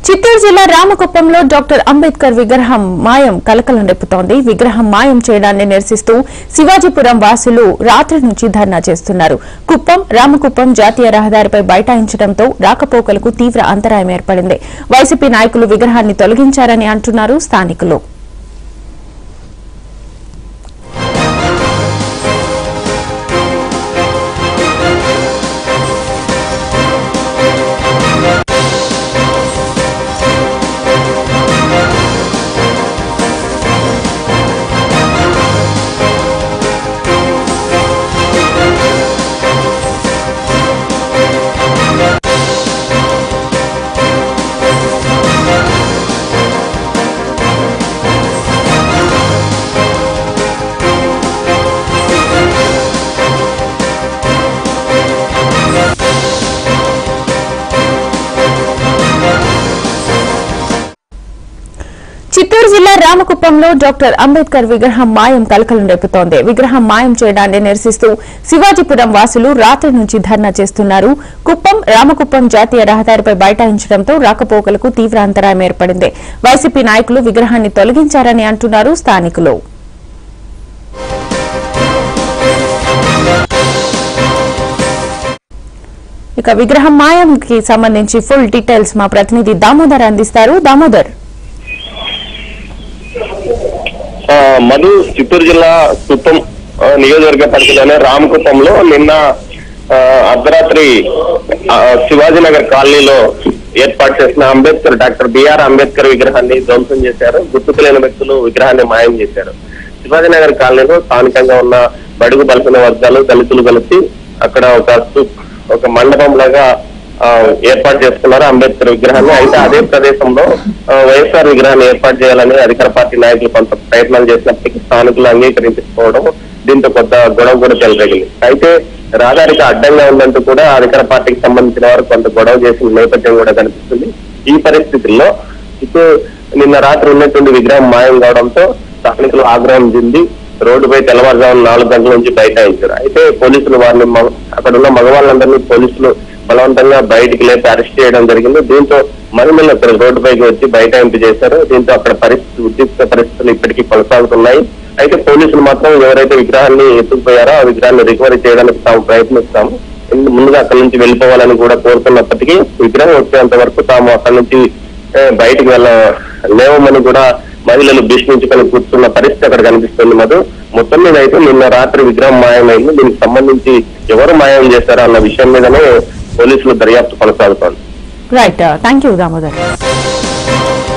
చిత్తూరు జిల్లా రామకుప్పంలో డాక్టర్ అంబేద్కర్ విగ్రహం మాయం కలకలం రేపుతోంది. విగ్రహం మాయం చేయడాన్ని నిరసిస్తూ శివాజీపురం వాసులు రాత్రి నుంచి ధర్నా చేస్తున్నారు. కుప్పం రామకుప్పం జాతీయ రహదారిపై బైఠాయించడంతో రాకపోకలకు తీవ్ర అంతరాయం ఏర్పడింది. వైసీపీ నాయకులు విగ్రహాన్ని తొలగించారని అంటున్నారు స్థానికులు. చిత్తూరు జిల్లా రామకుప్పంలో డాక్టర్ అంబేద్కర్ విగ్రహం మాయం కలకలం రేపుతోంది. విగ్రహం మాయం చేయడాన్ని నిరసిస్తూ శివాజీపురం వాసులు రాత్రి నుంచి ధర్నా చేస్తున్నారు. కుప్పం రామకుప్పం జాతీయ రహదారిపై బైఠాయించడంతో రాకపోకలకు తీవ్ర అంతరాయం ఏర్పడింది. వైసీపీ నాయకులు విగ్రహాన్ని తొలగించారని అంటున్నారు స్థానికులు. ఇక విగ్రహం మాయంకి సంబంధించి ఫుల్ డీటెయిల్స్ మా ప్రతినిధి దామోదర్ అందిస్తారు. దామోదర్. మధు, చిత్తూరు జిల్లా కుప్పం నియోజకవర్గ పరిధిలోనే రామకుప్పంలో నిన్న అర్ధరాత్రి శివాజీనగర్ కాలనీలో ఏర్పాటు చేసిన అంబేద్కర్ డాక్టర్ బిఆర్ అంబేద్కర్ విగ్రహాన్ని ధ్వంసం చేశారు. గుర్తుకు లేని వ్యక్తులు విగ్రహాన్ని మాయం చేశారు. శివాజీనగర్ కాలనీలో స్థానికంగా ఉన్న బడుగు బలసిన వర్గాలు దళితులు కలిసి అక్కడ ఒక మండపం లాగా ఏర్పాటు చేసుకున్నారు అంబేద్కర్ విగ్రహాన్ని. అయితే అదే ప్రదేశంలో వైఎస్ఆర్ విగ్రహాన్ని ఏర్పాటు చేయాలని అధికార పార్టీ నాయకులు కొంత ప్రయత్నాలు చేసినప్పటికీ స్థానికులు అంగీకరించకపోవడం దీంతో కొత్త గొడవ కూడా చెలరేగింది. అయితే రహదారికి అడ్డంగా ఉందంటూ కూడా అధికార పార్టీకి సంబంధించిన వారు కొంత గొడవ చేసిన నేపథ్యం కూడా కనిపిస్తుంది. ఈ పరిస్థితుల్లో ఇప్పుడు నిన్న రాత్రి ఉన్నటువంటి విగ్రహం మాయం కావడంతో స్థానికులు ఆగ్రహం చెంది రోడ్డుపై తెల్లవారుజామున 4 గంటల నుంచి బైఠాయించారు. అయితే పోలీసులు వారిని అక్కడ ఉన్న మగవాళ్ళందరినీ పోలీసులు బలవంతంగా బయటికి లేపి అరెస్ట్ చేయడం జరిగింది. దీంతో మహిళలు అక్కడ రోడ్డుపైకి వచ్చి బైఠాయింపు చేశారు. దీంతో అక్కడ ఉద్రిక్త పరిస్థితులు ఇప్పటికీ కొనసాగుతున్నాయి. అయితే పోలీసులు మాత్రం ఎవరైతే విగ్రహాన్ని ఎత్తుకుపోయారో ఆ విగ్రహాన్ని రికవరీ చేయడానికి తాము ప్రయత్నిస్తాము, ముందుగా అక్కడి నుంచి వెళ్ళిపోవాలని కూడా కోరుతున్నప్పటికీ విగ్రహం వచ్చేంత వరకు తాము అక్కడి నుంచి బయటికి లేవమని కూడా మహిళలు భీష్మించుకొని కూర్చున్న పరిస్థితి అక్కడ కనిపిస్తుంది. మధు, మొత్తం మీద అయితే నిన్న రాత్రి విగ్రహం మాయమైంది. దీనికి సంబంధించి ఎవరు మాయం చేశారో అన్న విషయం మీదనే పోలీసులు దర్యాప్తు కొనసాగుతోంది. Right, thank you Damodar.